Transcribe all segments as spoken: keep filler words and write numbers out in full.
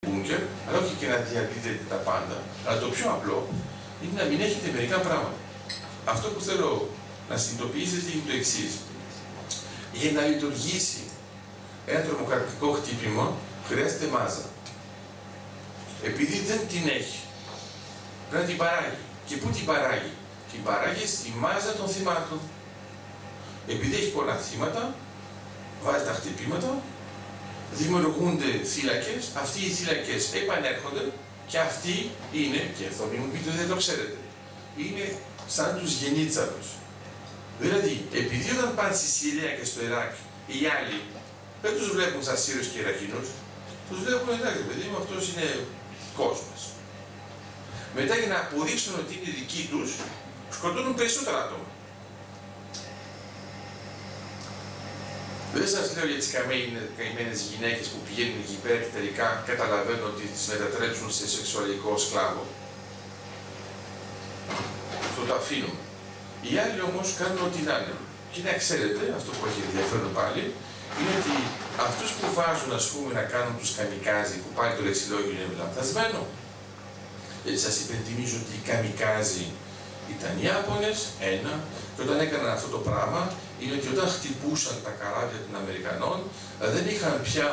μπούνκερ, αλλά όχι και να διαδίδετε τα πάντα. Αλλά το πιο απλό είναι να μην έχετε μερικά πράγματα. Αυτό που θέλω να συνειδητοποιήσετε είναι το εξής. Για να λειτουργήσει ένα τρομοκρατικό χτύπημα χρειάζεται μάζα. Επειδή δεν την έχει, πρέπει να την παράγει. Και πού την παράγει? Την παράγει στη μάζα των θυμάτων. Επειδή έχει πολλά θύματα, βάζει τα χτυπήματα, δημιουργούνται θύλακες, αυτοί οι θύλακες επανέρχονται και αυτοί είναι, και αυτό μην μου πείτε δεν το ξέρετε, είναι σαν τους γενίτσαρους. Δηλαδή, επειδή όταν πάνε στη Συρία και στο Ιράκ, οι άλλοι δεν τους βλέπουν σαν Σύρους και Ιρακινούς, τους βλέπουν εντάξει, παιδί μου, αυτός είναι κόσμος. Μετά για να αποδείξουν ότι είναι δικοί τους, σκοτώνουν περισσότερα άτομα. Δεν σας λέω για τις καημένες γυναίκες που πηγαίνουν εκεί πέρα και τελικά καταλαβαίνουν ότι τις μετατρέψουν σε σεξουαλικό σκλάβο. Αυτό το αφήνουμε. Οι άλλοι όμως κάνουν ό,τι να είναι. Και να ξέρετε, αυτό που έχει ενδιαφέρον πάλι, είναι ότι αυτούς που βάζουν, ας πούμε, να κάνουν τους καμικάζι, που πάλι το λεξιλόγιο είναι λανθασμένο. Γιατί σας υπενθυμίζω ότι οι καμικάζι ήταν οι Ιάπωνες, ένα, και όταν έκαναν αυτό το πράγμα, είναι ότι όταν χτυπούσαν τα καράβια των Αμερικανών, δεν είχαν πια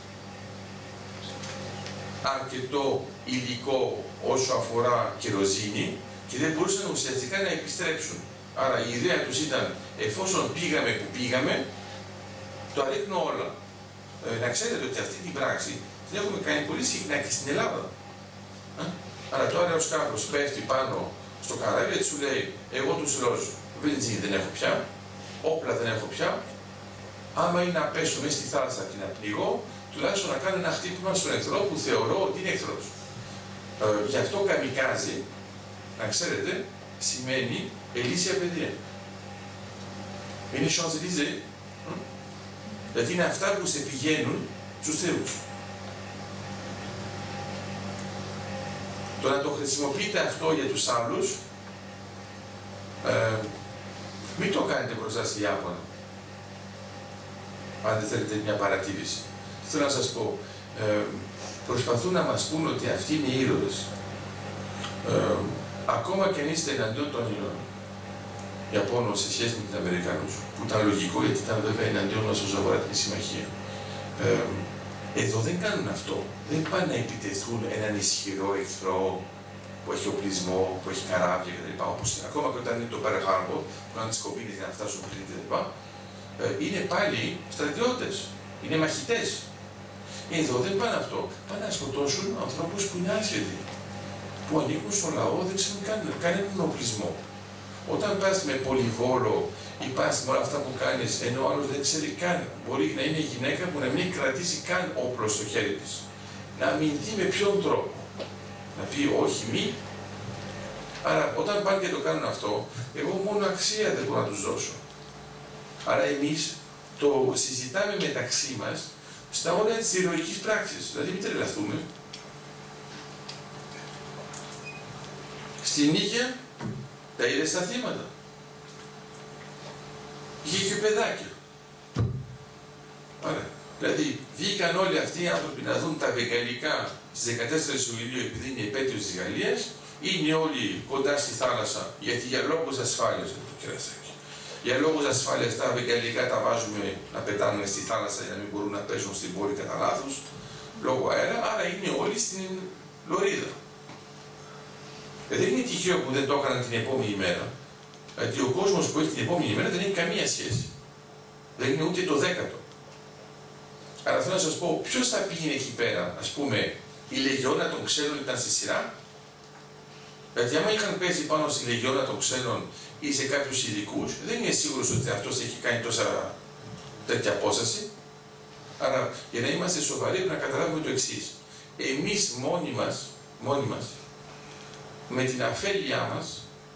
αρκετό υλικό όσο αφορά κεροζίνη και δεν μπορούσαν ουσιαστικά να επιστρέψουν. Άρα η ιδέα τους ήταν, εφόσον πήγαμε που πήγαμε, το αρρύκνω όλα. Ε, να ξέρετε ότι αυτή την πράξη την έχουμε κάνει πολύ συχνά και στην Ελλάδα. Ε? Άρα τώρα ο σκάφος πέφτει πάνω στο καράβι και σου λέει, εγώ τους ροζ, βενζίνη δεν έχω πια, όπλα δεν έχω πια, άμα είναι να πέσω μέσα στη θάλασσα και να πνιγώ, τουλάχιστον να κάνω ένα χτύπημα στον εχθρό που θεωρώ ότι είναι εχθρός. Ε, γι' αυτό καμικάζι, να ξέρετε, σημαίνει ελίσσια παιδεία. Είναι Champs-Élysées. Δηλαδή είναι αυτά που σε πηγαίνουν στους θεούς. Το να το χρησιμοποιείτε αυτό για τους άλλους, ε, μην το κάνετε μπροστά στη Ιάπωνα. Αν δεν θέλετε μια παρατήρηση. Θέλω να σας πω, ε, προσπαθούν να μας πούν ότι αυτοί είναι ήρωες. Ε, ακόμα και αν είστε εναντίον των Ιαπώνων σε σχέση με τους Αμερικανούς, που ήταν λογικό γιατί ήταν βέβαια εναντίον μας όσο αφορά την συμμαχία. Ε, εδώ δεν κάνουν αυτό. Δεν πάνε να επιτεθούν έναν ισχυρό εχθρό που έχει οπλισμό, που έχει καράβια κτλ. Όπως ακόμα και όταν είναι το Pearl Harbor, που κάνουν τις κομπίνες για να φτάσουν πριν κτλ. Ε, είναι πάλι στρατιώτες. Είναι μαχητές. Εδώ δεν πάνε αυτό. Πάνε να σκοτώσουν ανθρώπους που είναι άσχετοι. Που ανήκουν στο λαό, δεν ξέρουν κανέναν οπλισμό. Όταν πας με πολυβόλο ή πας με όλα αυτά που κάνεις, ενώ ο άλλος δεν ξέρει καν, μπορεί να είναι γυναίκα που να μην έχει κρατήσει καν όπλο στο χέρι της. Να αμυνθεί με ποιον τρόπο. Να πει όχι μη. Άρα όταν πάνε και το κάνουν αυτό, εγώ μόνο αξία δεν μπορώ να τους δώσω. Άρα εμείς το συζητάμε μεταξύ μας στα όρια της ηρωικής πράξης. Δηλαδή μην τρελαθούμε. Στην Νίκαια τα είδες στα θύματα. Είχε και παιδάκια. Άρα, δηλαδή βγήκαν όλοι αυτοί οι άνθρωποι να δουν τα βεγγαλικά στις δεκατέσσερις Ιουλίου επειδή είναι η επέτειος της Γαλλίας, είναι όλοι κοντά στη θάλασσα γιατί για λόγους ασφάλειας, για λόγους ασφάλειας τα βεγγαλικά τα βάζουμε να πετάνε στη θάλασσα για να μην μπορούν να πέσουν στην πόλη κατά λάθος, λόγω αέρα, άρα είναι όλοι στην Λωρίδα. Δεν είναι τυχαίο που δεν το έκαναν την επόμενη μέρα, γιατί ο κόσμος που έχει την επόμενη μέρα δεν έχει καμία σχέση. Δεν είναι ούτε το δέκατο. Άρα θέλω να σας πω, ποιος θα πήγαινε εκεί πέρα, ας πούμε, η Λεγιώνα των Ξένων ήταν στη σειρά. Γιατί άμα είχαν πέσει πάνω στη Λεγιώνα των Ξένων ή σε κάποιους ειδικούς, δεν είναι σίγουρος ότι αυτός έχει κάνει τόσα τέτοια απόσταση. Άρα, για να είμαστε σοβαροί, πρέπει να καταλάβουμε το εξής. Εμείς μόνοι μας, μόνοι μας, με την αφέλειά μας,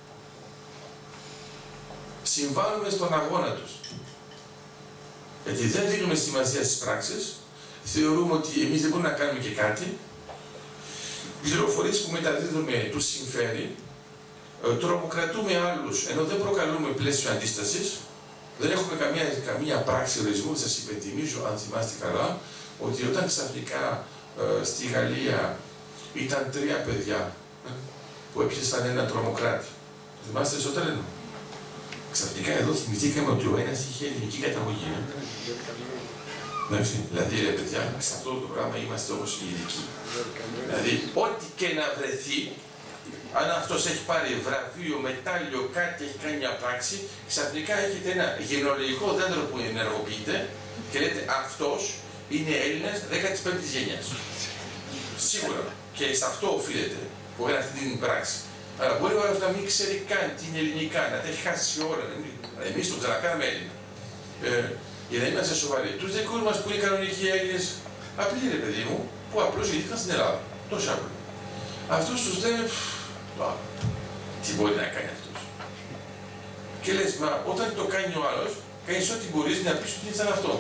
συμβάλλουμε στον αγώνα τους. Γιατί δεν δίνουμε σημασία στις πράξεις, θεωρούμε ότι εμείς δεν μπορούμε να κάνουμε και κάτι, πληροφορίες που μεταδίδουμε τους συμφέρει, τρομοκρατούμε άλλους, ενώ δεν προκαλούμε πλαίσιο αντίστασης, δεν έχουμε καμία, καμία πράξη ορισμού, σας υπενθυμίζω, αν θυμάστε καλά, ότι όταν ξαφνικά ε, στη Γαλλία ήταν τρία παιδιά ε, που έπιασαν έναν τρομοκράτη. Θυμάστε στο τρένο. Ξαφνικά εδώ θυμηθήκαμε ότι ο ένας είχε ελληνική καταγωγή. Εντάξει, δηλαδή ρε παιδιά, σε αυτό το πράγμα είμαστε όμως οι ειδικοί. Δηλαδή, ό,τι και να βρεθεί, αν αυτός έχει πάρει βραβείο, μετάλλιο, κάτι έχει κάνει μια πράξη, ξαφνικά έχετε ένα γενεολογικό δέντρο που ενεργοποιείται και λέτε αυτός είναι Έλληνας δέκατη πέμπτη γενιάς. Σίγουρα. Και σε αυτό οφείλεται που έκανε αυτή την πράξη. Αλλά μπορεί ο άλλος να μην ξέρει καν τι είναι ελληνικά, να τα έχει χάσει ώρα. Εμείς τον ξανακάναμε Έλληνα. Ε, για να είμαστε σοβαροί. Τους δικούς μας που είναι κανονικοί Έλληνες, απλοί ρε παιδί μου, που απλώς γεννήθηκαν στην Ελλάδα. Τόσο απλό. Αυτούς τους λένε, τι μπορεί να κάνει αυτός. Και λες, μα όταν το κάνει ο άλλος, κάνεις ό,τι μπορείς να πεις ότι είναι σαν αυτό.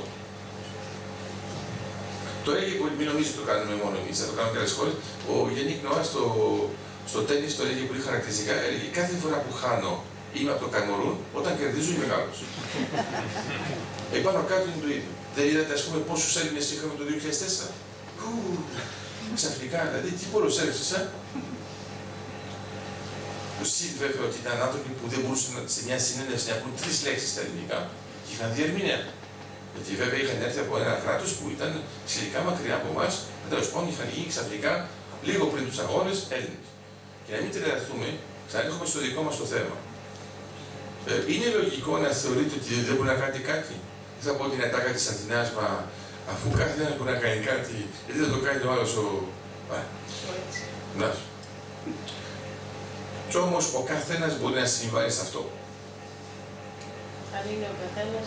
Το έλεγε, μην νομίζεις το κάνουμε μόνο εμείς, θα το κάνουμε και άλλες χώρες. Ο Γιάννικ Νόα στο, στο τέννις το έλεγε πολύ χαρακτηριστικά, έλεγε κάθε φορά που χάνω είμαι από το Καμερούν, όταν κερδίζω είμαι μεγάλος. Επάνω κάτω είναι το ίδιο. Δεν είδατε ας πούμε πόσους Έλληνες είχαμε το δύο χιλιάδες τέσσερα. Ου, ξαφνικά, δηλαδή τι πολλούς έριξες, ε? Συν βέβαια ότι ήταν άνθρωποι που δεν μπορούσαν σε μια συνέντευξη να πούν τρεις λέξεις στα ελληνικά και είχαν διερμηνέα. Γιατί βέβαια είχαν έρθει από ένα κράτος που ήταν σχετικά μακριά από εμάς, τέλος πάντων είχαν γίνει ξαφνικά λίγο πριν τους αγώνες Έλληνες. Και να μην τρελαθούμε, ξανάρχομαι στο δικό μας το θέμα. Ε, είναι λογικό να θεωρείτε ότι δεν μπορεί να κάνετε κάτι. Δεν θα πω την ατάκα της Αθηνάς, μα αφού κάθε ένας μπορεί να κάνει κάτι, γιατί δεν το κάνει ο άλλος ο. Να. Κι όμως ο καθένας μπορεί να συμβάλλει σε αυτό. Αν είναι ο καθένας.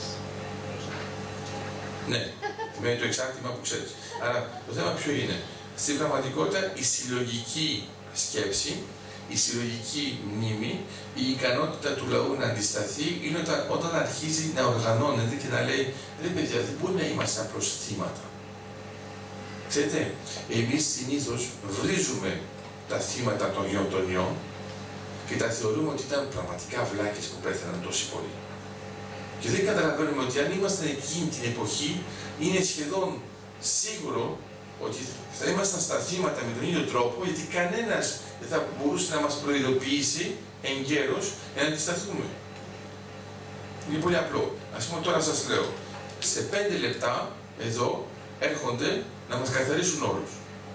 Ναι, με το εξάρτημα που ξέρεις. Άρα το θέμα ποιο είναι. Στην πραγματικότητα η συλλογική σκέψη, η συλλογική μνήμη, η ικανότητα του λαού να αντισταθεί είναι όταν, όταν αρχίζει να οργανώνεται και να λέει ρε παιδιά, δεν μπορεί να είμαστε απλώς θύματα. Ξέρετε, εμείς συνήθως βρίζουμε τα θύματα των γενοκτονιών και τα θεωρούμε ότι ήταν πραγματικά βλάκες που πέθαναν τόσοι πολλοί. Και δεν καταλαβαίνουμε ότι αν ήμασταν εκείνη την εποχή, είναι σχεδόν σίγουρο ότι θα ήμασταν στα θύματα με τον ίδιο τρόπο, γιατί κανένας δεν θα μπορούσε να μας προειδοποιήσει εγκαίρως για να αντισταθούμε. Είναι πολύ απλό. Ας πούμε τώρα σας λέω, σε πέντε λεπτά εδώ έρχονται να μας καθαρίσουν όλους.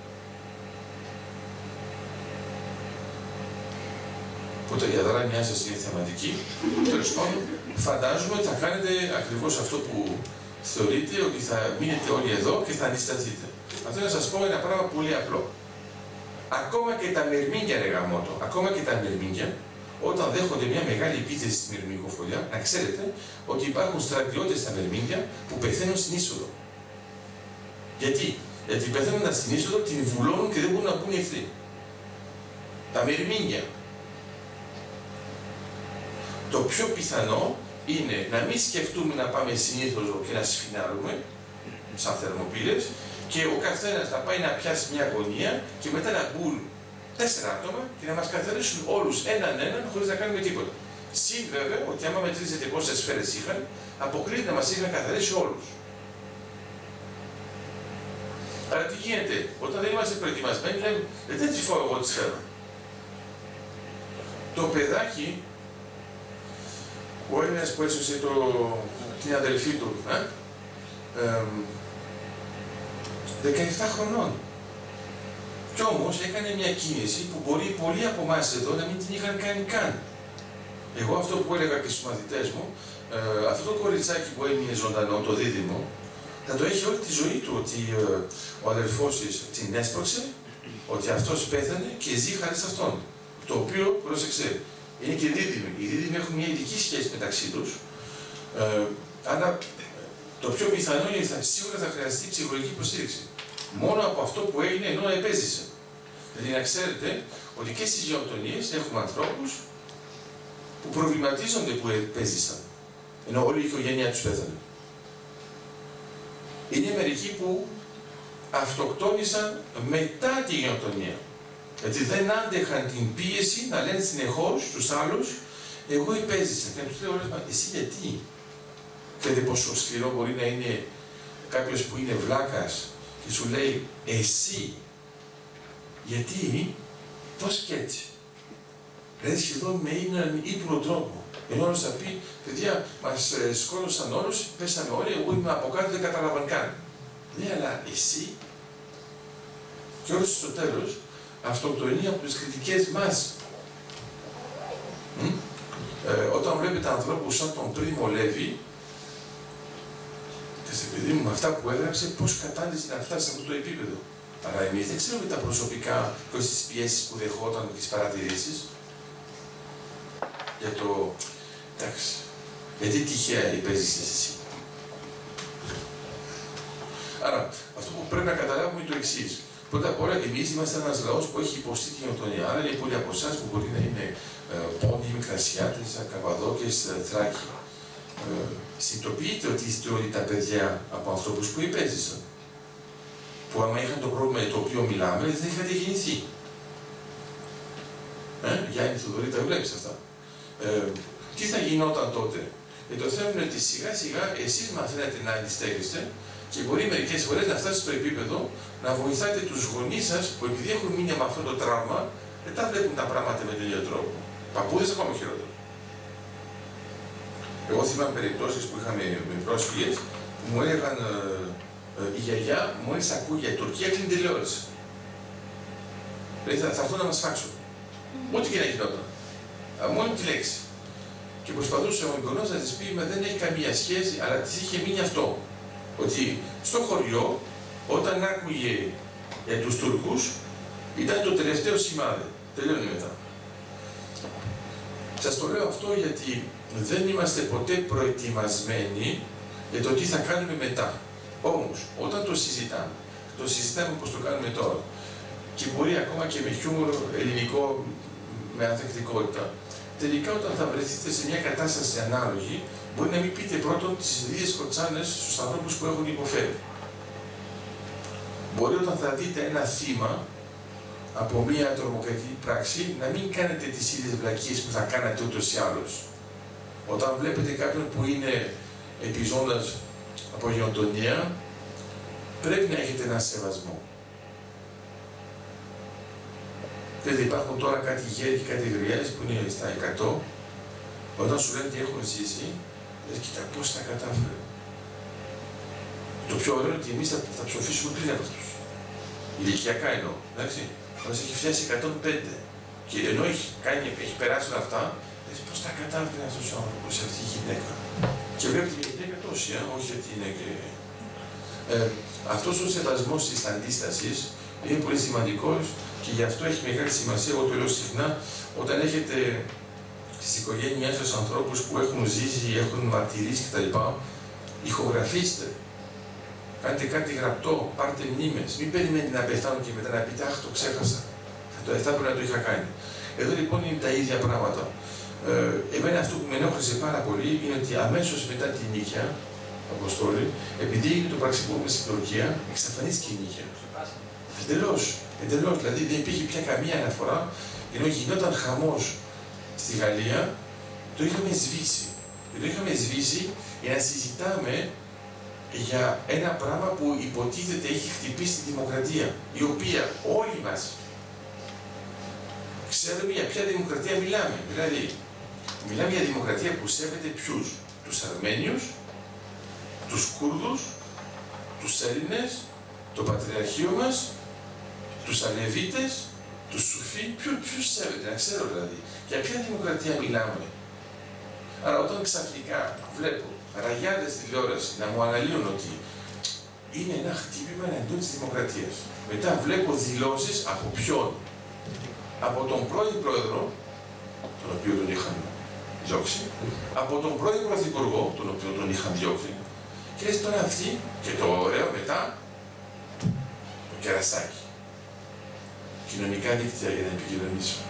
Οπότε η αδράνειά σας είναι θεματική. Τέλος πάντων, φαντάζομαι ότι θα κάνετε ακριβώς αυτό που θεωρείτε, ότι θα μείνετε όλοι εδώ και θα αντισταθείτε. Αυτό να σας πω ένα πράγμα πολύ απλό. Ακόμα και τα μερμήγκια, ρε γαμώτο, ακόμα και τα μερμήγκια, όταν δέχονται μια μεγάλη επίθεση στη μερμηνικοφολιά, να ξέρετε ότι υπάρχουν στρατιώτες στα μερμήγκια που πεθαίνουν στην είσοδο. Γιατί? Γιατί πεθαίνοντας στην είσοδο την βουλώνουν και δεν μπορούν να μπουν οι εχθροί. Τα μερμήγκια. Το πιο πιθανό είναι να μην σκεφτούμε να πάμε συνήθως και να σφινάρουμε, σαν θερμοπύλες, και ο καθένας να πάει να πιάσει μια γωνία και μετά να μπουν τέσσερα άτομα και να μας καθαρίσουν όλους έναν έναν χωρίς να κάνουμε τίποτα. Συν βέβαια ότι άμα μετρήσετε πόσες σφαίρες είχαν, αποκλείται να μας είχαν καθαρίσει όλους. Άρα τι γίνεται, όταν δεν είμαστε προετοιμασμένοι, λέμε δεν τη φάω εγώ τη σφαίρα. Το παιδάκι, ο Έλληνας που έσωσε το, την αδελφή του, ε, ε, δεκαεπτά χρονών. Κι όμως έκανε μια κίνηση που μπορεί πολλοί από εμάς εδώ να μην την είχαν κάνει καν. Εγώ αυτό που έλεγα και στους μαθητές μου, ε, αυτό το κοριτσάκι που έμεινε ζωντανό, το δίδυμο, θα το έχει όλη τη ζωή του ότι ε, ο αδελφός της την έσπρωξε, ότι αυτός πέθανε και ζει χάρη σε αυτόν. Το οποίο, πρόσεξε, είναι και δίδυμοι. Οι δίδυμοι έχουν μια ειδική σχέση μεταξύ τους. Ε, αλλά το πιο πιθανό είναι ότι σίγουρα θα χρειαστεί ψυχολογική υποστήριξη. Μόνο από αυτό που έγινε ενώ επέζησε. Δηλαδή να ξέρετε ότι και στις γενοκτονίες έχουμε ανθρώπους που προβληματίζονται που επέζησαν. Ενώ όλη η οικογένειά τους πέθανε. Είναι μερικοί που αυτοκτόνησαν μετά τη γενοκτονία. Γιατί δεν άντεχαν την πίεση να λένε συνεχώς στους άλλους εγώ επέζησα. Και να τους λέω εσύ γιατί. Ξέρετε πόσο σκληρό μπορεί να είναι κάποιος που είναι βλάκας και και σου λέει εσύ. Γιατί, πώς και έτσι. Δηλαδή σχεδόν με έναν ύπνο τρόπο. Ενώ όλος θα πει, παιδιά, μας ε, σκότωσαν όλους, πέσαμε όλοι, εγώ είμαι από κάτω, δεν καταλαβαίνω καν. Ναι, αλλά εσύ. Και όλος στο τέλος, αυτοκτονεί από τις κριτικές μας. Ε, όταν βλέπετε ανθρώπους σαν τον Πρίμο Λέβη, και σε παιδί μου με αυτά που έγραψε, πώς κατάντησε να φτάσει σε αυτό το επίπεδο. Αλλά εμείς δεν ξέρουμε τα προσωπικά και τις πιέσεις που δεχόταν και τις παρατηρήσεις. Για το... εντάξει. Γιατί τυχαία υπέζησες εσύ. Άρα, αυτό που πρέπει να καταλάβουμε είναι το εξής. Πρώτα απ' όλα, εμείς είμαστε ένας λαός που έχει υποστεί την γενοκτονία. Άρα, είναι πολλοί από εσάς που μπορεί να είναι ε, πόντιοι, Μικρασιάτες, Καπαδόκες, Θράκοι. Ε, συνειδητοποιείτε ότι είστε όλοι τα παιδιά από ανθρώπους που υπέζησαν. Που άμα είχαν το πρόβλημα για το οποίο μιλάμε, δεν είχατε γεννηθεί. Ε, Γιάννη Θοδωρή, τα βλέπεις αυτά. Ε, τι θα γινόταν τότε. Και το θέμα είναι ότι σιγά σιγά εσείς μαθαίνετε να αντιστέκεστε και μπορεί μερικές φορές να φτάσετε στο επίπεδο να βοηθάτε τους γονείς σας που επειδή έχουν μείνει με αυτό το τραύμα, δεν τα βλέπουν τα πράγματα με τον ίδιο τρόπο. Παππούδες ακόμα χειρότερο. Εγώ θυμάμαι περιπτώσεις που είχαμε με πρόσφυγες που μου έλεγαν ε, ε, η γιαγιά μόλις ακούει για Τουρκία κλείνει τηλεόραση. Δηλαδή θα, θα έρθουν να μας φάξουν. Mm. Ό,τι και να γινόταν. Μόνο τη λέξη. Και προσπαθούσε ο εγγονός να της πει, μα δεν έχει καμία σχέση, αλλά της είχε μείνει αυτό. Ότι στο χωριό, όταν άκουγε για τους Τούρκους, ήταν το τελευταίο σημάδι. Τελειώνει μετά. Σας το λέω αυτό γιατί δεν είμαστε ποτέ προετοιμασμένοι για το τι θα κάνουμε μετά. Όμως, όταν το συζητάμε, το συζητάμε όπως το κάνουμε τώρα, και μπορεί ακόμα και με χιούμορ ελληνικό, με ανθεκτικότητα, τελικά όταν θα βρεθείτε σε μια κατάσταση ανάλογη, μπορεί να μην πείτε πρώτον τις ίδιες κοτσάνες στους ανθρώπους που έχουν υποφέρει. Μπορεί όταν θα δείτε ένα θύμα από μια τρομοκρατική πράξη, να μην κάνετε τις ίδιες βλακίες που θα κάνατε ούτως ή άλλως. Όταν βλέπετε κάποιον που είναι επιζώντας από γενοκτονία, πρέπει να έχετε έναν σεβασμό. Δηλαδή υπάρχουν τώρα κάτι γέροι και κατηγορίες που είναι στα εκατό, όταν σου λένε τι έχουν ζήσει, λες κοίτα πώς τα κατάφερε. Το πιο ωραίο είναι ότι εμείς θα, θα ψοφήσουμε πριν από αυτούς. Ηλικιακά εννοώ, εντάξει. Μας έχει φτιάσει εκατόν πέντε. Και ενώ έχει, κάνει, έχει περάσει όλα αυτά, λες πώς τα κατάφερε αυτός ο άνθρωπος, αυτή η γυναίκα. Και βλέπει τη γυναίκα τόση, ε, όχι ότι είναι και... Ε, αυτός ο σεβασμός της αντίστασης είναι πολύ σημαντικός και γι' αυτό έχει μεγάλη σημασία, εγώ το λέω συχνά, όταν έχετε στις οικογένειές σας ανθρώπους που έχουν ζήσει, έχουν μαρτυρήσει κτλ. Ηχογραφήστε. Κάντε κάτι γραπτό, πάρτε μνήμες. Μην περιμένετε να πεθάνουν και μετά να πείτε αχ, το ξέχασα. Θα το θα πρέπει να το είχα κάνει. Εδώ λοιπόν είναι τα ίδια πράγματα. Ε, εμένα αυτό που με ενόχλησε πάρα πολύ είναι ότι αμέσως μετά την νύχια, Αποστόλη, επειδή έγινε το πραξικόπημα στην Τουρκία, εξαφανίστηκε η νύχια. Εντελώς, εντελώς. Δηλαδή δεν υπήρχε πια καμία αναφορά, ενώ γινόταν χαμός στη Γαλλία, το είχαμε σβήσει. Και το είχαμε σβήσει για να συζητάμε για ένα πράγμα που υποτίθεται έχει χτυπήσει τη δημοκρατία, η οποία όλοι μας ξέρουμε για ποια δημοκρατία μιλάμε. Δηλαδή, μιλάμε για δημοκρατία που σέβεται ποιους? Τους Αρμένιους, τους Κούρδους, τους Έλληνες, το Πατριαρχείο μας, τους Αλεβίτες, τους Σουφί, ποιους σέβεται, να ξέρω δηλαδή. Για ποια δημοκρατία μιλάμε. Άρα όταν ξαφνικά βλέπω ραγιάδες τηλεόραση να μου αναλύουν ότι είναι ένα χτύπημα εναντίον της δημοκρατίας. Μετά βλέπω δηλώσεις από ποιον? Από τον πρώην πρόεδρο, τον οποίο τον είχαν διώξει, από τον πρώην πρωθυπουργό, τον οποίο τον είχαν διώξει, και λες τώρα αυτοί, και το ωραίο μετά, το κερασάκι. Κοινωνικά δίκτυα για να επικοινωνήσω.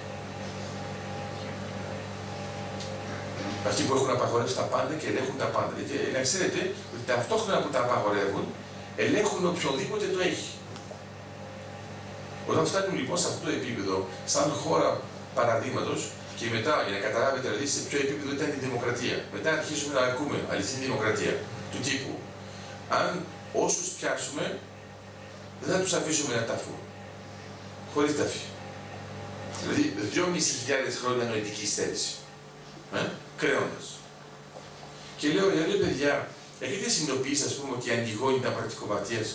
Αυτοί που έχουν απαγορεύσει τα πάντα και ελέγχουν τα πάντα. Και να ξέρετε ότι ταυτόχρονα που τα απαγορεύουν, ελέγχουν οποιονδήποτε το έχει. Όταν φτάνουμε λοιπόν σε αυτό το επίπεδο, σαν χώρα παραδείγματος, και μετά για να καταλάβετε δηλαδή σε ποιο επίπεδο ήταν η δημοκρατία, μετά αρχίζουμε να ακούμε αληθινή δημοκρατία του τύπου. Αν όσους πιάσουμε, δεν θα τους αφήσουμε να ταφούν. Χωρίς ταφή. Δηλαδή, δυόμισι χιλιάδες χρόνια νοητική στέρηση. Ε, κρέοντας. Και λέω, ρε παιδιά, έχετε συνειδητοποιήσει, ας πούμε, ότι η Αντιγόνη ήταν πρακτικοπατίας.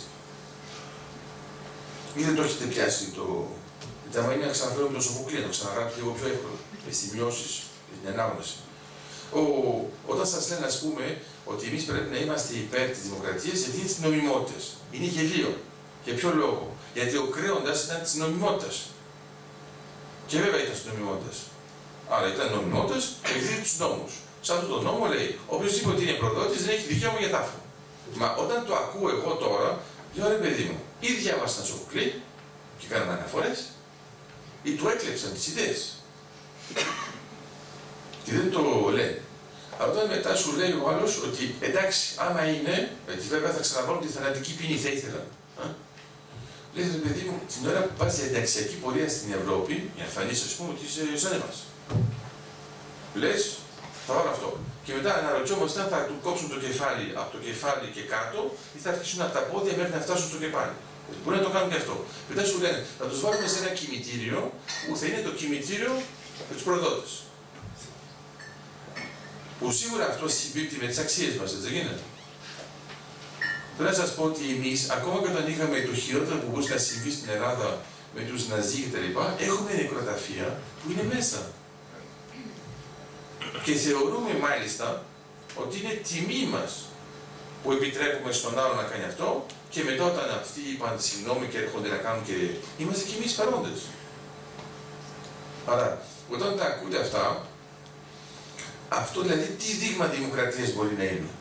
Ή δεν το έχετε πιάσει το. Τα μανία να ξαναφέρω με το Σοφοκλή, να το ξαναγράψω λίγο πιο εύκολα. Με σημειώσεις, με την ανάγνωση. Ο, όταν σας λένε, ας πούμε, ότι εμείς πρέπει να είμαστε υπέρ της δημοκρατίας, γιατί είναι της νομιμότητας. Είναι γελίο. Για ποιο λόγο? Γιατί ο κρέοντας ήταν της νομιμότητας. Και βέβαια ήταν της νομιμότητας. Άρα ήταν νομιμότητας και εκδίδει τους νόμους. Σε αυτόν τον νόμο λέει: οποιοδήποτε είναι προδότης δεν έχει δικαίωμα για τάφο. Μα όταν το ακούω εγώ τώρα, λέω ρε παιδί μου, ή διάβασαν τον Σοφοκλή και κάνανε αναφορές, ή του έκλεψαν τις ιδέες. Και δεν το λένε. Αλλά όταν μετά σου λέει ο άλλος ότι εντάξει, άμα είναι, γιατί βέβαια θα ξαναβάλουν τη θανατική ποινή, θα ήθελα. Λέει ρε παιδί μου, την ώρα που πας για ενταξιακή πορεία στην Ευρώπη, για να φανείς, ας πούμε, ότι είσαι σαν εμάς. Λες, θα βάλω αυτό. Και μετά αναρωτιόμαστε αν θα του κόψουν το κεφάλι από το κεφάλι και κάτω ή θα αρχίσουν από τα πόδια μέχρι να φτάσουν στο κεφάλι. Μπορεί να το κάνουν και αυτό. Μετά σου λένε, θα τους βάλουμε σε ένα κημητήριο που θα είναι το κημητήριο με τους προδότες. Που σίγουρα αυτό συμπίπτει με τις αξίες μας, έτσι δεν γίνεται? Πρέπει να σας πω ότι εμείς, ακόμα και όταν είχαμε το χειρότερο που μπορούσε να συμβεί στην Ελλάδα με τους Ναζί κτλ., έχουμε νεκροταφεία που είναι μέσα. Και θεωρούμε μάλιστα ότι είναι τιμή μας που επιτρέπουμε στον άλλο να κάνει αυτό και μετά όταν αυτοί είπαν συγγνώμη και έρχονται να κάνουν και είμαστε κι εμείς παρόντες. Άρα, όταν τα ακούτε αυτά, αυτό δηλαδή τι δείγμα δημοκρατίας μπορεί να είναι?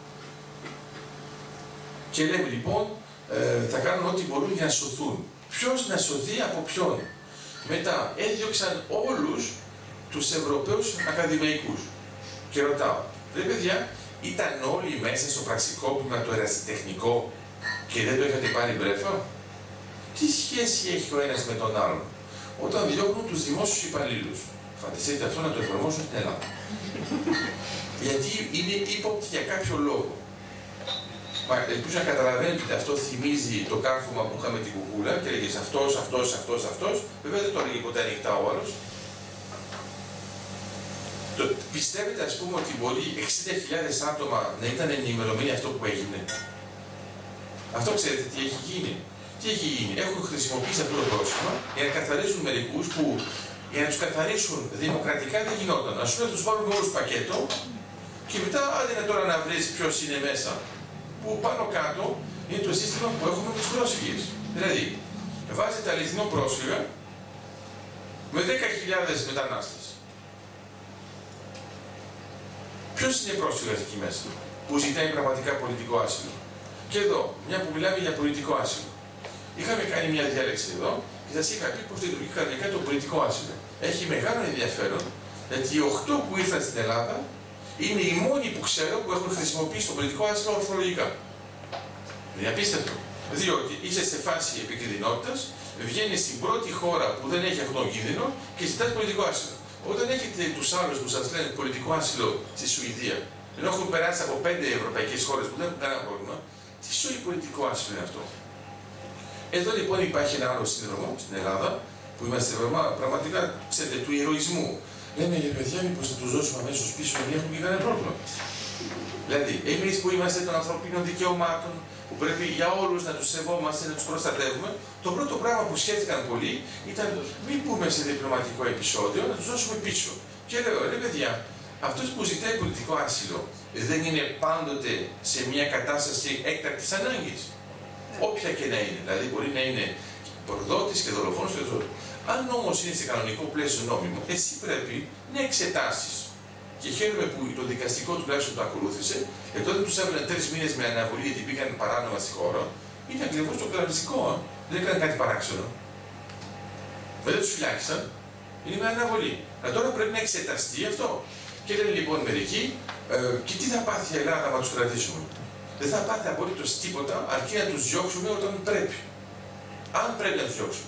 Και λέμε λοιπόν, ε, θα κάνουν ό,τι μπορούν για να σωθούν. Ποιος να σωθεί από ποιον? Μετά έδιωξαν όλους τους Ευρωπαίους ακαδημαϊκούς. Και ρωτάω, ρε παιδιά, ήταν όλοι μέσα στο πραξικόπημα το ερασιτεχνικό και δεν το είχατε πάρει μπρέφα? Τι σχέση έχει ο ένας με τον άλλον? Όταν διώχνουν τους δημόσιους υπαλλήλους, φανταστείτε αυτό να το εφαρμόσουν στην Ελλάδα. Γιατί είναι ύποπτοι για κάποιο λόγο. Μα ελπίζω να καταλαβαίνετε ότι αυτό θυμίζει το κάρφωμα που είχαμε την κουκούλα και έλεγες αυτός, αυτός, αυτός, αυτός. Βέβαια δεν το έλεγε ποτέ ανοιχτά ο άλλος. Το, πιστεύετε, ας πούμε, ότι μπορεί εξήντα χιλιάδες άτομα να ήταν ενημερωμένοι αυτό που έγινε? Αυτό ξέρετε τι έχει γίνει? Τι έχει γίνει? Έχουν χρησιμοποιήσει αυτό το πρόσωπο για να καθαρίσουν μερικούς που για να τους καθαρίσουν δημοκρατικά δεν γινόταν. Ας πούμε, να τους βάλουν όλους πακέτο και μετά άντε να τώρα να βρεις ποιος είναι μέσα. Που πάνω κάτω είναι το σύστημα που έχουμε με τους πρόσφυγες. Δηλαδή, βάζετε αληθινό πρόσφυγα με δέκα χιλιάδες μετανάστες. Ποιος είναι πρόσφυγας εκεί μέσα που ζητάει πραγματικά πολιτικό άσυλο? Και εδώ, μια που μιλάμε για πολιτικό άσυλο. Είχαμε κάνει μια διάλεξη εδώ και σας είχα πει πως λειτουργεί κανονικά το πολιτικό άσυλο. Έχει μεγάλο ενδιαφέρον γιατί οι οκτώ που ήρθαν στην Ελλάδα είναι οι μόνοι που ξέρω που έχουν χρησιμοποιήσει το πολιτικό άσυλο ορθολογικά. Είναι απίστευτο. Διότι είσαι σε φάση επικινδυνότητας, βγαίνεις στην πρώτη χώρα που δεν έχει αυτόν τον κίνδυνο και ζητάς πολιτικό άσυλο. Όταν έχετε τους άλλους που σας λένε πολιτικό άσυλο στη Σουηδία, ενώ έχουν περάσει από πέντε ευρωπαϊκές χώρες που δεν έχουν κανένα πρόβλημα, τι σοϊ πολιτικό άσυλο είναι αυτό? Εδώ λοιπόν υπάρχει ένα άλλο σύνδρομο στην Ελλάδα που είμαστε πραγματικά, ξέρετε, του ηρωισμού. Λέμε για παιδιά, μήπως θα τους δώσουμε αμέσως πίσω να μην έχουν και κανένα πρόβλημα. Δηλαδή, εμείς που είμαστε των ανθρωπίνων δικαιωμάτων, που πρέπει για όλους να τους σεβόμαστε, να τους προστατεύουμε, το πρώτο πράγμα που σκέφτηκαν πολλοί ήταν μην πούμε σε διπλωματικό επεισόδιο, να τους δώσουμε πίσω. Και λέω, ρε παιδιά, αυτός που ζητάει πολιτικό άσυλο δεν είναι πάντοτε σε μια κατάσταση έκτακτης ανάγκης? Όποια και να είναι. Δηλαδή, μπορεί να είναι προδότης και δολοφόνος και δολοφόνος. Αν όμως είναι σε κανονικό πλαίσιο νόμιμο, εσύ πρέπει να εξετάσεις. Και χαίρομαι που το δικαστικό τουλάχιστον το ακολούθησε, και τότε τους έβαλαν τρεις μήνες με αναβολή γιατί πήγαν παράνομα στη χώρα. Είναι ακριβώς το κλαβιστικό, α. Δεν έκανε κάτι παράξενο. Δεν τους φυλάκισαν, είναι με αναβολή. Αλλά τώρα πρέπει να εξεταστεί αυτό. Και λένε λοιπόν μερικοί, ε, και τι θα πάθει η Ελλάδα να τους κρατήσουμε? Δεν θα πάθει απολύτως τίποτα αρκεί να τους διώξουμε όταν πρέπει. Αν πρέπει να τους διώξουμε.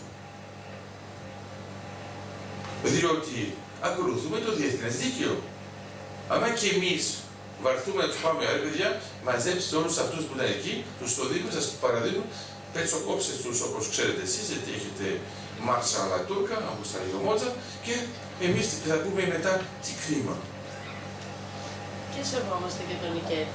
Διότι ακολουθούμε το διεθνές δίκαιο. Άμα και εμείς βαρθούμε να τους πάμε, ρε παιδιά, μαζέψτε όλους αυτούς που είναι εκεί, τους το δίνουμε, σας παραδίνουμε, πετσοκόψτε τους όπως ξέρετε εσείς, γιατί έχετε Μάρσα αλλά Τούρκα, όπως τα λέει ο Μότζα, και εμείς θα πούμε μετά τι κρίμα. Και σεβόμαστε και τον Νικέτη.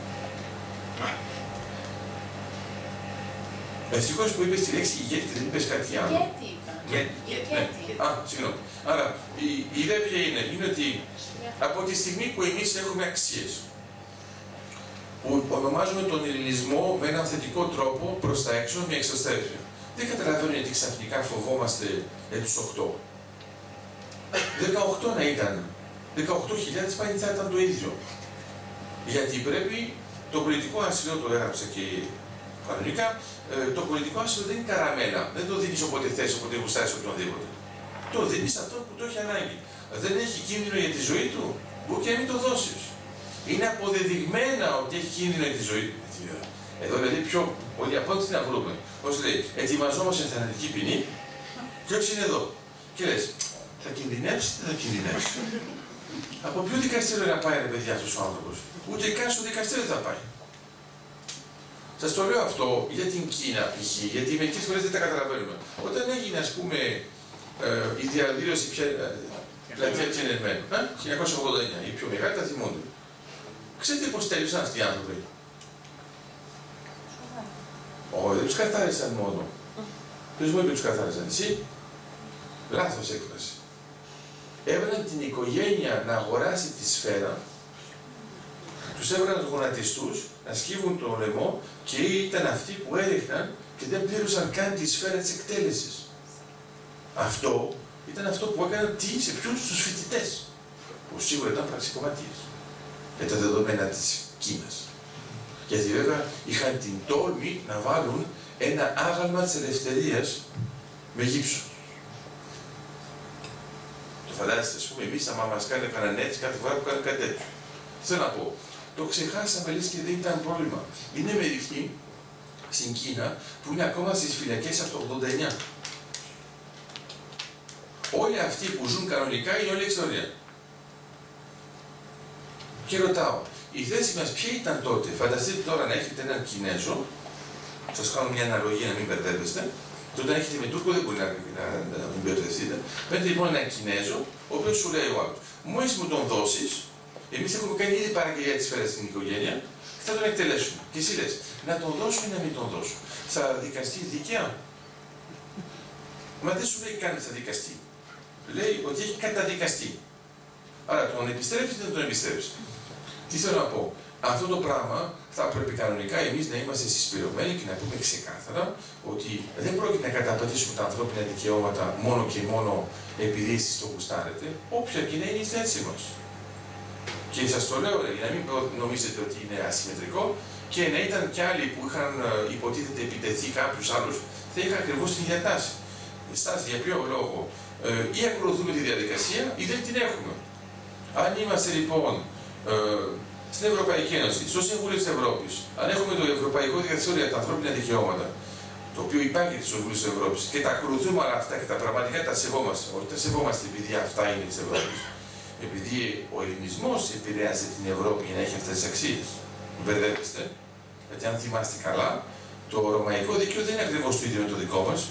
Ευτυχώς που είπες τη λέξη ηγέτη και δεν είπες κάτι άλλο. Ηγέτη είπα. Ηγέτη. Α, συγγνώμη. Άρα, η, η ιδέα ποια είναι, είναι ότι από τη στιγμή που εμείς έχουμε αξίες, που ονομάζουμε τον ελληνισμό με έναν θετικό τρόπο προς τα έξω, μια εξωστρέφεια. Δεν καταλαβαίνω γιατί ξαφνικά φοβόμαστε για τους οκτώ. δεκαοκτώ να ήταν. δεκαοκτώ χιλιάδες πάλι θα ήταν το ίδιο. Γιατί πρέπει το πολιτικό άσυλο, το έγραψα και κανονικά, το πολιτικό άσυλο δεν είναι καραμέλα. Δεν το δίνεις όποτε θες, όποτε γουστάρεις οποιονδήποτε. Το δίνεις αυτό που το έχει ανάγκη. Δεν έχει κίνδυνο για τη ζωή του, μπορεί και να μην το δώσεις. Είναι αποδεδειγμένα ότι έχει κίνδυνο για τη ζωή του. Εδώ δηλαδή πιο πολύ από ό,τι να βρούμε. Πώς λέει, ετοιμαζόμαστε θανατική ποινή και όχι είναι εδώ. Και λες, θα κινδυνεύσει ή δεν θα κινδυνεύσει. Από ποιο δικαστήριο να πάει ρε παιδιά αυτός ο άνθρωπος. Ούτε καν στο δικαστήριο θα πάει. Σας το λέω αυτό για την Κίνα π.χ. γιατί μερικές φορές δεν τα καταλαβαίνουμε. Όταν έγινε ας πούμε ε, η διαδήλωση πια πλατεία Tiananmen, χίλια εννιακόσια ογδόντα εννιά, οι πιο μεγάλοι τα θυμούνται. Ξέρετε πώς τέλειωσαν αυτοί οι άνθρωποι. Όχι, δεν τους καθάρισαν μόνο. Ποιος μου είπε τους καθάρισαν, εσύ. Λάθος έκφραση. Έβαλαν την οικογένεια να αγοράσει τη σφαίρα, τους έβαλαν γονατιστούς να σκύβουν το λαιμό και ήταν αυτοί που έριχναν και δεν πλήρωσαν καν τη σφαίρα της εκτέλεσης. Αυτό ήταν αυτό που έκαναν τι σε ποιους τους φοιτητές, που σίγουρα ήταν πραξικοπηματίες για τα δεδομένα της Κίνας. Γιατί βέβαια είχαν την τόλμη να βάλουν ένα άγαλμα της ελευθερίας με γύψο. Το φαντάζεστε, ας πούμε, εμείς άμα μας κάνει κανέναν έτσι κάθε φορά που κάνει κάτι τέτοιο. Θέλω να πω, το ξεχάσαμε λες και δεν ήταν πρόβλημα. Είναι μερικοί στην Κίνα που είναι ακόμα στις φυλακές από το ογδόντα εννιά. Όλοι αυτοί που ζουν κανονικά είναι όλη η ιστορία. Και ρωτάω, η θέση μας ποια ήταν τότε. Φανταστείτε τώρα να έχετε έναν Κινέζο, σας κάνω μια αναλογία να μην μπερδεύεστε, και όταν έχετε με Τούρκο δεν μπορεί να, να, να, να μην μπερδευτείτε. Παίρνετε λοιπόν έναν Κινέζο, ο οποίος σου λέει ο άλλος, μόλις μου τον δώσεις, εμείς έχουμε κάνει ήδη παραγγελία της σφαίρας στην οικογένεια, και θα τον εκτελέσουμε. Και εσύ λες, να τον δώσω ή να μην τον δώσω. Θα δικαστεί δίκαια. Μα δεν σου λέει καν θα δικαστεί. Λέει ότι έχει καταδικαστεί. Άρα τον επιστρέφεις ή δεν τον επιστρέφεις. Τι θέλω να πω. Αυτό το πράγμα θα πρέπει κανονικά εμείς να είμαστε συσπηρωμένοι και να πούμε ξεκάθαρα ότι δεν πρόκειται να καταπατήσουμε τα ανθρώπινα δικαιώματα μόνο και μόνο επειδή εσείς το γουστάρετε, όποια και να είναι η θέση μας. Και σας το λέω για να μην νομίζετε ότι είναι ασυμμετρικό και να ήταν κι άλλοι που είχαν υποτίθεται επιτεθεί κάποιους άλλους, θα είχαν ακριβώς την ίδια τάση. Στάση για ποιο λόγο. Ε, ή ακολουθούμε τη διαδικασία ή δεν την έχουμε. Αν είμαστε λοιπόν ε, στην Ευρωπαϊκή Ένωση, στο Συμβούλιο της Ευρώπης, αν έχουμε το Ευρωπαϊκό Δικαστήριο για τα ανθρώπινα δικαιώματα, το οποίο υπάρχει στο Συμβούλιο της Ευρώπης και τα ακολουθούμε όλα αυτά και τα πραγματικά τα σεβόμαστε, όχι τα σεβόμαστε επειδή αυτά είναι της Ευρώπης, επειδή ο ελληνισμός επηρεάζει την Ευρώπη για να έχει αυτές τις αξίες. Μπερδεύεστε, γιατί αν θυμάστε καλά, το ρωμαϊκό δίκαιο δεν είναι ακριβώς το ίδιο με το δικό μας.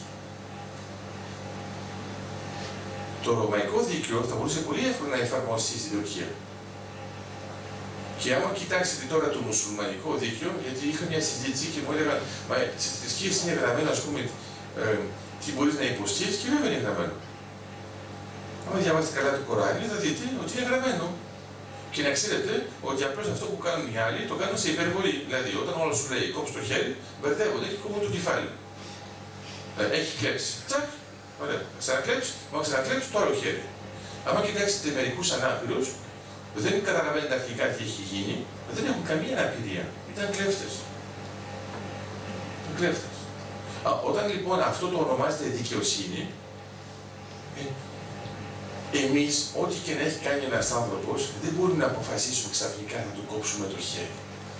Το ρωμαϊκό δίκαιο θα μπορούσε πολύ εύκολα να εφαρμοστεί στην Τουρκία. Και άμα κοιτάξετε τώρα το μουσουλμανικό δίκαιο, γιατί είχα μια συζήτηση και μου έλεγαν, μα στις θρησκείες είναι γραμμένο, ας πούμε, ε, τι μπορείς να υποστείς, και βέβαια είναι γραμμένο. Άμα διαβάσετε καλά το Κοράνι, θα δείτε ότι είναι γραμμένο. Και να ξέρετε ότι απλώς αυτό που κάνουν οι άλλοι το κάνουν σε υπερβολή. Δηλαδή, όταν όλο σου λέει κόψει το χέρι, μπερδεύονται και κόβουν το κεφάλι. Ε, έχει κλέψει. Τσακ, ωραία. Ξανακλέψει, μα ξανακλέψει το άλλο χέρι. Άμα κοιτάξετε μερικούς ανάπηρους, δεν καταλαβαίνετε αρχικά τι έχει γίνει, δεν έχουν καμία αναπηρία. Ήταν κλέφτες. Ήταν κλέφτες. Α, όταν λοιπόν αυτό το ονομάζεται δικαιοσύνη, ε, εμείς, ό,τι και να έχει κάνει ένας άνθρωπος, δεν μπορούμε να αποφασίσουμε ξαφνικά να του κόψουμε το χέρι.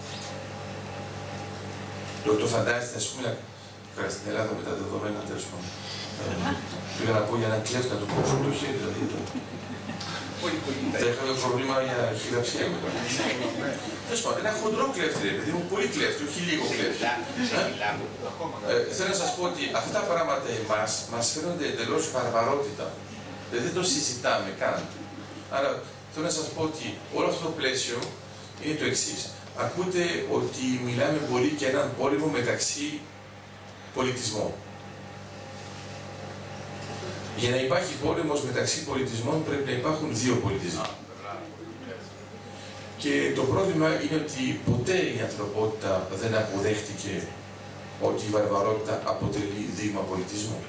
Το, το φαντάζεστε, ας πούμε, να στην Ελλάδα με τα δεδομένα, τέλος πάντων. Πήγα να πω για έναν κλέφτη να του κόψουμε το χέρι, δηλαδή. Θα είχαμε πρόβλημα για χειραψία μετά. Τέλος πάντων, ένα χοντρό κλέφτη, ρε παιδί μου, πολύ κλέφτη, όχι λίγο κλέφτη. Ε, θέλω να σας πω ότι αυτά τα πράγματα εμάς μας φαίνονται εντελώς βαρβαρότητα. Δηλαδή δεν το συζητάμε καν. Άρα θέλω να σας πω ότι όλο αυτό το πλαίσιο είναι το εξής. Ακούτε ότι μιλάμε πολύ για έναν πόλεμο μεταξύ πολιτισμών. Για να υπάρχει πόλεμος μεταξύ πολιτισμών πρέπει να υπάρχουν δύο πολιτισμοί. Και το πρόβλημα είναι ότι ποτέ η ανθρωπότητα δεν αποδέχτηκε ότι η βαρβαρότητα αποτελεί δείγμα πολιτισμού.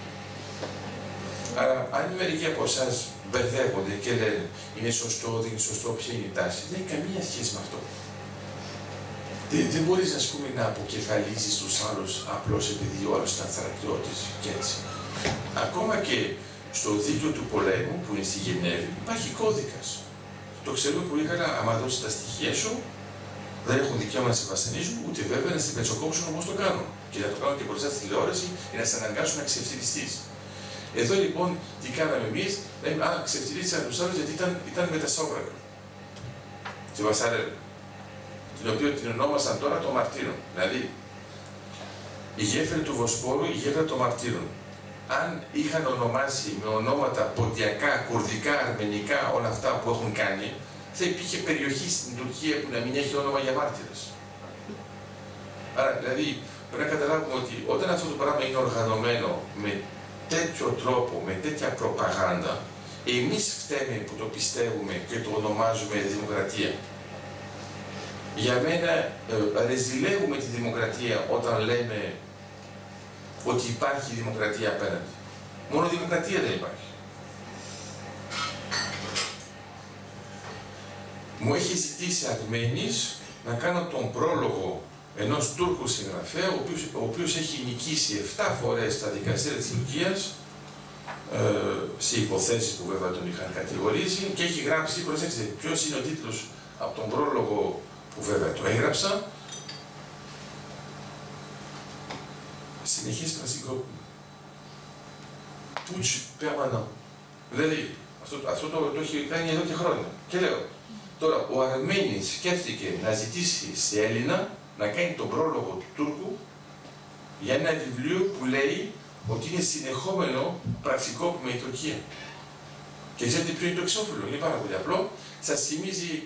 Άρα, αν μερικοί από εσάς μπερδεύονται και λένε είναι σωστό, δεν είναι σωστό, ποια είναι η τάση, δεν έχει καμία σχέση με αυτό. Δεν, δεν μπορείς, ας πούμε, να αποκεφαλίζεις τους άλλους απλώς επειδή ο άλλος ήταν θρακιώτης και έτσι. Ακόμα και στο δίκαιο του πολέμου που είναι στη Γενέβη υπάρχει κώδικας. Το ξέρουμε πολύ καλά, άμα δώσεις τα στοιχεία σου, δεν έχουν δικαίωμα να σε βασανίζουν, ούτε βέβαια να σε πετσοκόψουν όπως το κάνουν. Και να το κάνουν και μπροστά στη τηλεόραση για να σε αναγκάσουν να ξεφτυλιστείς. Εδώ λοιπόν τι κάναμε εμείς, λέμε, α, ξεφτυλίστηκαν τους άλλους γιατί ήταν, ήταν μετασόβρακα. Στη Βασαρέλα. Την οποία την ονόμασαν τώρα των μαρτύρων. Δηλαδή, η γέφυρα του Βοσπόρου, η γέφυρα των μαρτύρων. Αν είχαν ονομάσει με ονόματα ποντιακά, κουρδικά, αρμενικά, όλα αυτά που έχουν κάνει, θα υπήρχε περιοχή στην Τουρκία που να μην έχει όνομα για μάρτυρες. Άρα, δηλαδή, πρέπει να καταλάβουμε ότι όταν αυτό το πράγμα είναι οργανωμένο με τέτοιο τρόπο, με τέτοια προπαγάνδα, εμείς φταίμε που το πιστεύουμε και το ονομάζουμε δημοκρατία. Για μένα, ε, ρεζιλεύουμε τη δημοκρατία όταν λέμε ότι υπάρχει δημοκρατία απέναντι. Μόνο δημοκρατία δεν υπάρχει. Μου έχει ζητήσει Αρμένης να κάνω τον πρόλογο ενός Τούρκου συγγραφέα, ο οποίος, ο οποίος έχει νικήσει εφτά φορές στα δικαστήρια της Τουρκίας, ε, σε υποθέσεις που βέβαια τον είχαν κατηγορήσει, και έχει γράψει, προσέξτε, ποιος είναι ο τίτλος από τον πρόλογο που βέβαια το έγραψα, συνεχής πρασινκόπημα. Πούτς περμανά. Δηλαδή, αυτό, αυτό το, το έχει κάνει εδώ και χρόνια. Και λέω, τώρα ο Αρμένης σκέφτηκε να ζητήσει σε Έλληνα να κάνει τον πρόλογο του Τούρκου για ένα βιβλίο που λέει ότι είναι συνεχόμενο πραξικόπημα η Τουρκία. Και ξέρετε ποιο είναι το εξώφυλλο, είναι πάρα πολύ απλό. Σας θυμίζει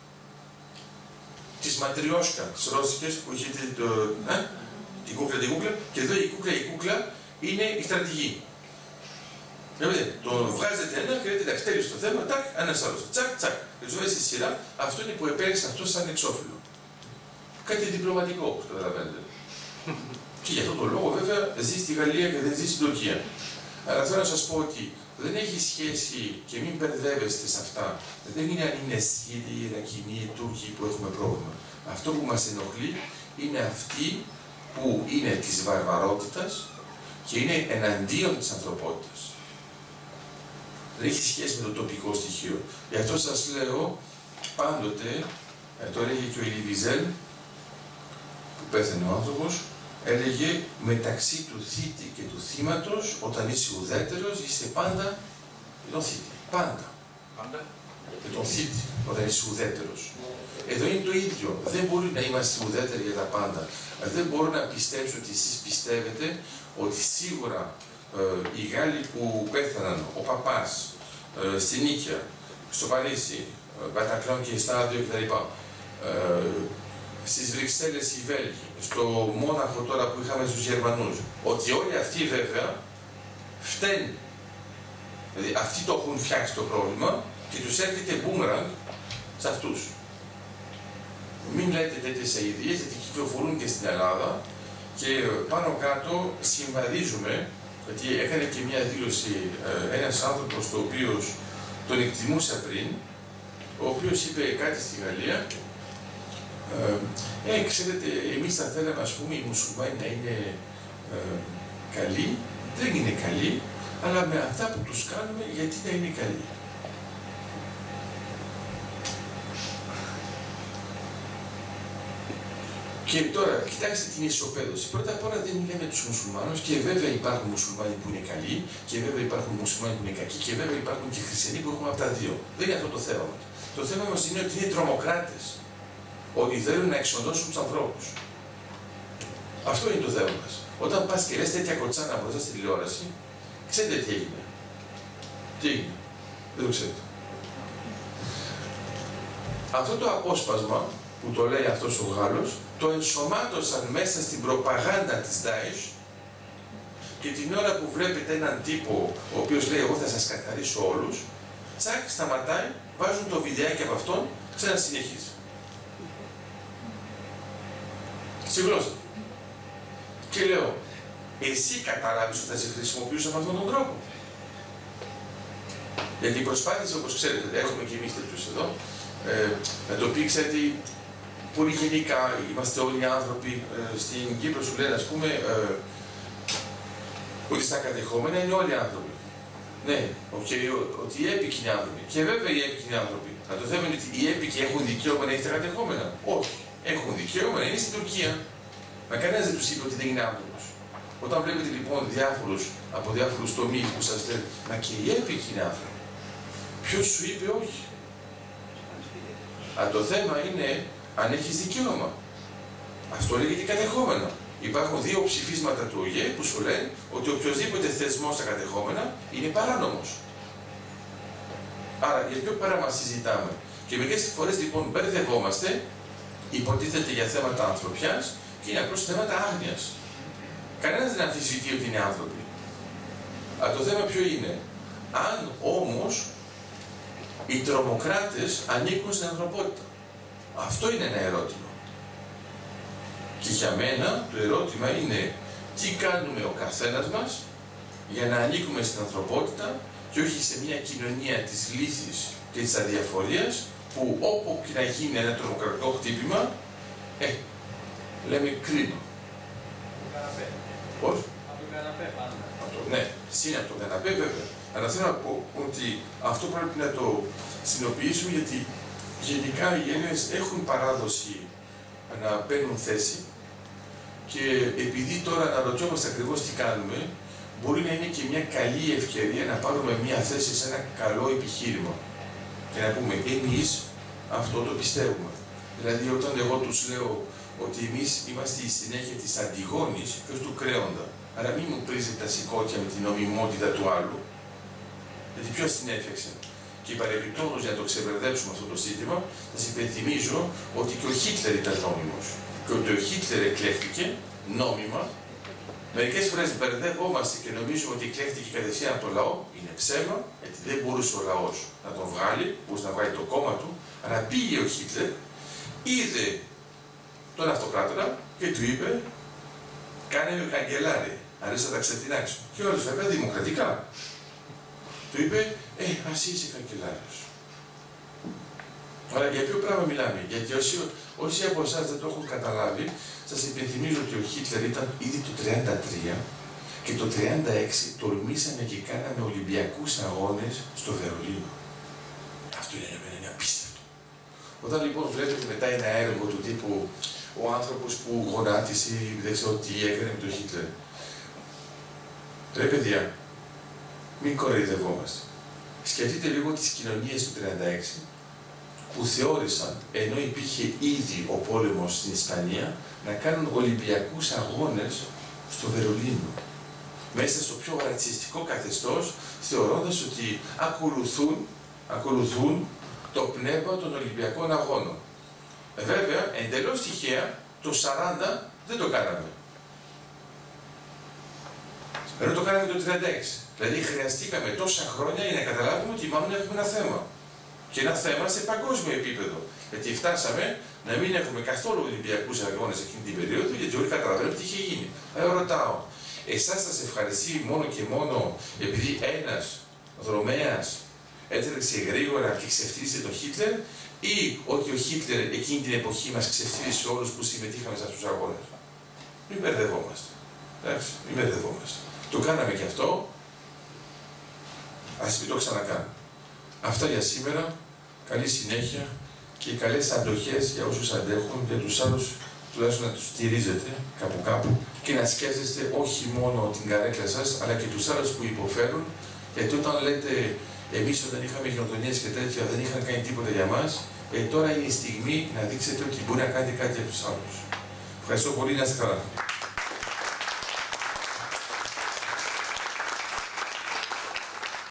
τις ματριόσκα, τις ρώσικες που έχετε το, ε, την κούκλα, την κούκλα, και εδώ η κούκλα, η κούκλα είναι η στρατηγή. Δηλαδή, τον βγάζετε ένα και λέτε, εντάξει, τέλειωσε το θέμα, τάκ, ένας άλλος, τσακ, τσακ. Και του βάζει στη σειρά, αυτό είναι που επέλεξε αυτό σαν εξώφυλλο. Κάτι διπλωματικό, όπως καταλαβαίνετε. Και γι' αυτόν τον λόγο, βέβαια, ζει στη Γαλλία και δεν ζει στην Τουρκία. Αλλά θέλω να σας πω ότι δεν έχει σχέση και μην μπερδεύεστε σε αυτά. Δεν είναι αν είναι Σύριοι, Ιρακινοί, Τούρκοι που έχουμε πρόβλημα. Αυτό που μας ενοχλεί είναι αυτοί που είναι της βαρβαρότητας και είναι εναντίον της ανθρωπότητας. Δεν έχει σχέση με το τοπικό στοιχείο. Γι' αυτό σας λέω πάντοτε, ε, το έλεγε και ο Ηλί Βιζέλ, που πέθανε ο άνθρωπος, έλεγε μεταξύ του θήτη και του θύματος, όταν είσαι ουδέτερος, είσαι πάντα με τον θήτη. Πάντα. Πάντα. Με τον θήτη, όταν είσαι ουδέτερος. Εδώ είναι το ίδιο. Δεν μπορεί να είμαστε ουδέτεροι για τα πάντα. Δεν μπορώ να πιστέψω ότι εσείς πιστεύετε ότι σίγουρα ε, οι Γάλλοι που πέθαναν, ο παπάς, ε, στη Νίκαια, στο Παρίσι, ε, Μπατακλάν και Στάδιο κτλ. Ε, στις Βρυξέλλες οι Βέλγοι, στο Μόναχο τώρα που είχαμε στους Γερμανούς, ότι όλοι αυτοί βέβαια φταίνουν. Δηλαδή αυτοί το έχουν φτιάξει το πρόβλημα και τους έρχεται μπούμεραγκ σε αυτούς. Μην λέτε τέτοιες αηδίες, γιατί κυκλοφορούν και στην Ελλάδα και πάνω κάτω συμβαδίζουμε, γιατί έκανε και μια δήλωση ε, ένας άνθρωπος το οποίο τον εκτιμούσα πριν, ο οποίος είπε κάτι στη Γαλλία. Ε, ξέρετε, εμείς θα θέλαμε, ας πούμε, οι μουσουλμάνοι να είναι ε, καλοί. Δεν είναι καλοί, αλλά με αυτά που τους κάνουμε, γιατί να είναι καλοί. Και τώρα, κοιτάξτε την ισοπαίδωση. Πρώτα απ' όλα δεν μιλάμε τους μουσουλμάνους και βέβαια υπάρχουν μουσουλμάνοι που είναι καλοί και βέβαια υπάρχουν μουσουλμάνοι που είναι κακοί και βέβαια υπάρχουν και χριστιανοί που έχουν από τα δύο. Δεν είναι αυτό το θέμα μας. Το θέμα μας είναι ότι είναι τρομοκράτες. Ότι θέλουν να εξοντώσουν τους ανθρώπους. Αυτό είναι το θέμα μας. Όταν πας και λες τέτοια κοτσάνα μπροστά στη τηλεόραση, ξέρετε τι έγινε. Τι έγινε. Δεν το ξέρετε. Αυτό το απόσπασμα που το λέει αυτός ο Γάλλος, το ενσωμάτωσαν μέσα στην προπαγάνδα της Ντάεσ και την ώρα που βλέπετε έναν τύπο ο οποίος λέει εγώ θα σας καθαρίσω όλους, τσακ, σταματάει, βάζουν το βιντεάκι από αυτόν, ξανασυνεχίζει. Στη γλώσσα. Και λέω, εσύ καταλάβεις ότι θα σε χρησιμοποιήσω με αυτόν τον τρόπο. Γιατί προσπάθησε, όπως ξέρετε, έχουμε και εμείς τέτοιους εδώ, ε, να το πει, ξέρετε, πολύ γενικά, είμαστε όλοι άνθρωποι, ε, στην Κύπρο σου λένε, ας πούμε, ε, ότι στα κατεχόμενα είναι όλοι άνθρωποι. Ναι, okay, ότι οι έπικοι είναι άνθρωποι. Και βέβαια οι έπικοι είναι άνθρωποι. Να το θέμα είναι ότι οι έπικοι έχουν δικαίωμα να έχετε κατεχόμενα. Όχι. Έχουν δικαίωμα να είναι στην Τουρκία. Μα κανένας δεν τους είπε ότι δεν είναι άνθρωπος. Όταν βλέπετε λοιπόν διάφορους, από διάφορους τομείς που σας λένε, μα και οι έπικοι είναι άνθρωποι. Ποιος σου είπε όχι. Αλλά το θέμα είναι αν έχεις δικαίωμα. Αυτό λέγεται κατεχόμενο. Υπάρχουν δύο ψηφίσματα του Ο Γ Ε που σου λένε ότι οποιοδήποτε θεσμός στα κατεχόμενα είναι παράνομος. Άρα για ποιο πράγμα συζητάμε. Και μερικές φορές λοιπόν μπερδευόμαστε, υποτίθεται για θέματα ανθρωπιάς και είναι απλώς θέματα άγνοιας. Κανένας δεν αμφισβητεί ότι είναι άνθρωποι. Αλλά το θέμα ποιο είναι. Αν όμως οι τρομοκράτες ανήκουν στην ανθρωπότητα. Αυτό είναι ένα ερώτημα. Και για μένα το ερώτημα είναι τι κάνουμε ο καθένας μας για να ανήκουμε στην ανθρωπότητα και όχι σε μια κοινωνία της λύθης και της αδιαφορίας που όπου και να γίνει ένα τρομοκρατικό χτύπημα, ε, λέμε κρίμα. Από τον καναπέ. Πώς? Από τον καναπέ πάντα. Ναι, είναι από τον καναπέ βέβαια. Αλλά θέλω να πω ότι αυτό πρέπει να το συνοποιήσουμε γιατί γενικά οι Έλληνες έχουν παράδοση να παίρνουν θέση και επειδή τώρα αναρωτιόμαστε ακριβώς τι κάνουμε, μπορεί να είναι και μια καλή ευκαιρία να πάρουμε μια θέση σε ένα καλό επιχείρημα και να πούμε εμείς αυτό το πιστεύουμε. Δηλαδή όταν εγώ τους λέω ότι εμείς είμαστε η συνέχεια της Αντιγόνης και ως του Κρέοντα, άρα μην μου πρίζετε τα σηκώτια με την νομιμότητα του άλλου, γιατί ποιος την έφτιαξε. Και παρεμπιπτόντως για να το ξεμπερδέψουμε αυτό το ζήτημα, θα σας υπενθυμίζω ότι και ο Χίτλερ ήταν νόμιμος. Και ότι ο Χίτλερ εκλέχθηκε νόμιμα. Μερικές φορές μπερδεύομαστε και νομίζουμε ότι εκλέχθηκε κατευθείαν από το λαό. Είναι ψέμα, γιατί δεν μπορούσε ο λαός να τον βγάλει, μπορούσε να βγάλει το κόμμα του. Αλλά πήγε ο Χίτλερ, είδε τον αυτοκράτορα και του είπε: κάνε με καγκελάρι, αρέσει να τα ξετινάξω. Και όλος βέβαια δημοκρατικά. Του είπε, ε, ας είσαι καγκελάριος. Άρα για ποιο πράγμα μιλάμε. Γιατί όσοι, όσοι από εσάς δεν το έχουν καταλάβει, σας υπενθυμίζω ότι ο Χίτλερ ήταν ήδη το τριάντα τρία και το τριάντα έξι τολμήσαμε και κάναμε Ολυμπιακούς αγώνες στο Βερολίνο. Αυτό είναι για μένα απίστευτο. Όταν λοιπόν βλέπετε μετά ένα έργο του τύπου ο άνθρωπος που γονάτισε, δεν ξέρω τι έκανε με τον Χίτλερ. Ρε παιδιά, μην κοροϊδευόμαστε. Σκεφτείτε λίγο τις κοινωνίες του τριάντα έξι που θεώρησαν, ενώ υπήρχε ήδη ο πόλεμος στην Ισπανία, να κάνουν Ολυμπιακούς αγώνες στο Βερολίνο. Μέσα στο πιο ρατσιστικό καθεστώς, θεωρώντας ότι ακολουθούν, ακολουθούν το πνεύμα των Ολυμπιακών αγώνων. Ε, βέβαια, εντελώς τυχαία, το σαράντα δεν το κάναμε. Ενώ το κάναμε το τριάντα έξι. Δηλαδή χρειαστήκαμε τόσα χρόνια για να καταλάβουμε ότι μάλλον έχουμε ένα θέμα. Και ένα θέμα σε παγκόσμιο επίπεδο. Γιατί φτάσαμε να μην έχουμε καθόλου Ολυμπιακούς αγώνες εκείνη την περίοδο, γιατί όλοι καταλαβαίνουν τι είχε γίνει. Αλλά ρωτάω, εσάς θα σε ευχαριστεί μόνο και μόνο επειδή ένας δρομέας έτρεξε γρήγορα και ξεφτύρισε τον Χίτλερ, ή ότι ο Χίτλερ εκείνη την εποχή μας ξεφτύρισε όλους που συμμετείχαμε σε αυτούς τους αγώνες. Μην μπερδευόμαστε. Εντάξει, μην μπερδευόμαστε. Το κάναμε και αυτό. Ας μην το ξανακάνουμε. Αυτά για σήμερα. Καλή συνέχεια και καλές αντοχές για όσους αντέχουν, για τους άλλους τουλάχιστον να τους στηρίζετε κάπου κάπου και να σκέφτεστε όχι μόνο την καρέκλα σας, αλλά και τους άλλους που υποφέρουν, γιατί όταν λέτε εμείς όταν είχαμε γενοκτονίες και τέτοια δεν είχαν κάνει τίποτα για μας, ε, τώρα είναι η στιγμή να δείξετε ότι μπορεί να κάνετε κάτι για τους άλλους. Ευχαριστώ πολύ, να είστε καλά.